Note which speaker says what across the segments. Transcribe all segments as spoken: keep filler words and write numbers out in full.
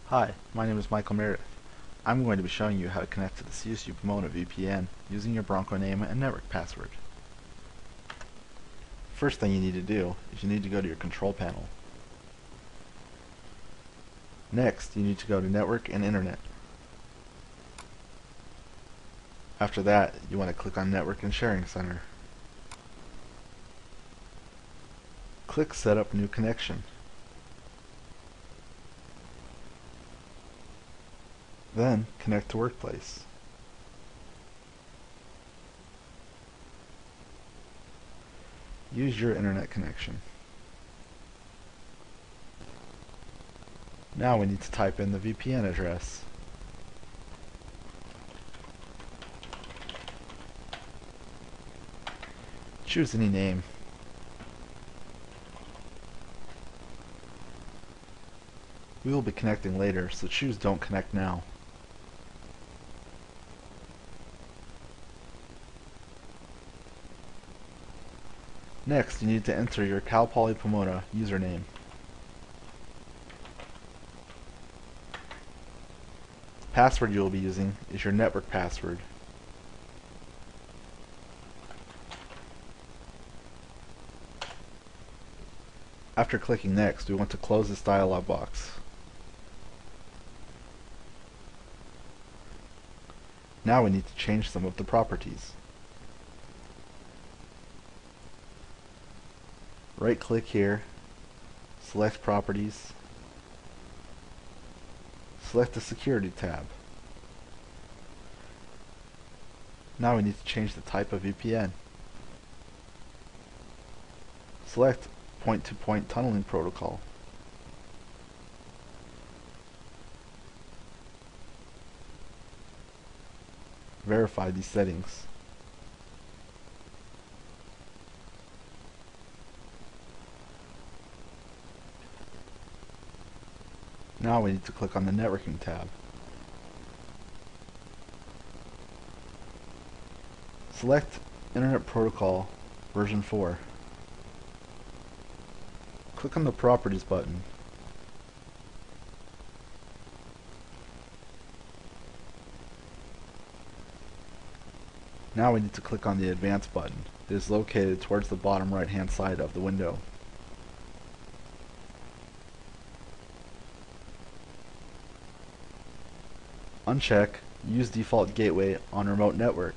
Speaker 1: Hi, my name is Michael Meredith. I'm going to be showing you how to connect to the C S U Pomona V P N using your Bronco name and network password. First thing you need to do is you need to go to your control panel. Next, you need to go to Network and Internet. After that, you want to click on Network and Sharing Center. Click Set up New Connection. Then, connect to Workplace. Use your internet connection. Now we need to type in the V P N address. Choose any name. We will be connecting later, so choose Don't Connect Now. Next, you need to enter your Cal Poly Pomona username. The password you will be using is your network password. After clicking Next, we want to close this dialog box. Now we need to change some of the properties. Right-click here, select Properties, select the Security tab. Now we need to change the type of V P N. Select Point-to-Point Tunneling Protocol. Verify these settings. Now we need to click on the Networking tab. Select Internet Protocol version four. Click on the Properties button. Now we need to click on the Advanced button. It is located towards the bottom right hand side of the window. Uncheck Use Default Gateway on Remote Network.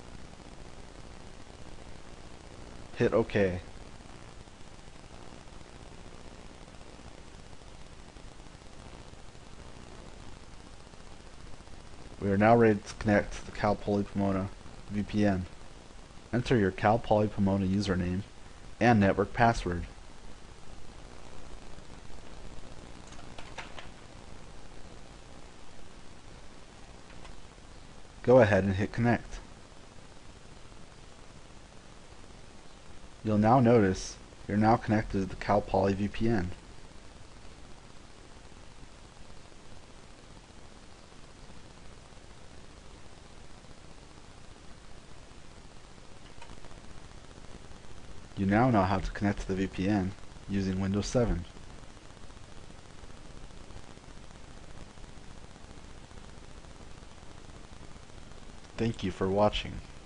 Speaker 1: Hit OK. We are now ready to connect to the Cal Poly Pomona V P N. Enter your Cal Poly Pomona username and network password. Go ahead and hit connect. You'll now notice you're now connected to the Cal Poly V P N. You now know how to connect to the V P N using Windows seven. Thank you for watching.